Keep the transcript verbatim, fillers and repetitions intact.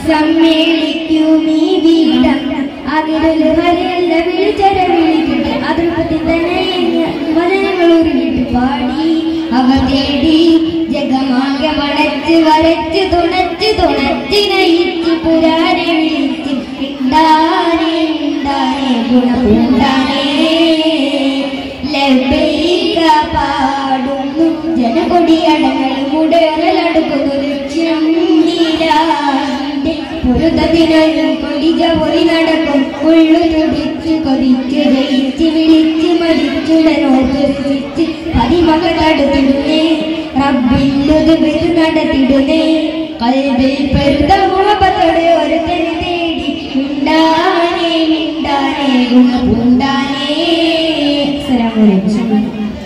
സമ്മേളിക്കും ഈ വീടം അതിലൊരു ഹരിയല്ല വിളിച്ചര വിളിക്കട്ടെ അതിർപ്പത്തിൽ തന്നെ വചനങ്ങളൂരിട്ട് പാടി അവ തേടി ജഗമാകെ വളച്ച് വരച്ച് തുണച്ച് തുണച്ച് നയിച്ച് പുരാനെ വിളിച്ച് ഉണ്ടാനേ ഉണ്ടാനേ ഗുണപൂണ്ടാനേ ലബൈക പാടുന്നു ജനകൊടിയടങ്ങൾ മുടകളടുക്കുന്നു ലക്ഷ്യം നീരാന്റെ പൊരുതതിനും കൊടിജ പൊറി നടക്കും ഉള്ളു തുടിച്ച് കൊതിച്ച് ജയിച്ച് വിളിച്ച് മരിച്ചുടനോർത്തിച്ച് പതിമകളടുത്തിടുന്നേ റബ്ബില്ലത് വെച്ച് നടത്തിടുന്നേ കൽവിൽ പെരുത്ത മുഹബത്തോടെ ഒരു തെരി തേടി ഉണ്ടാനേ ഉണ്ടാനേ ഗുണപൂണ്ടാനേ. അസ്സലാമു അലൈക്കും.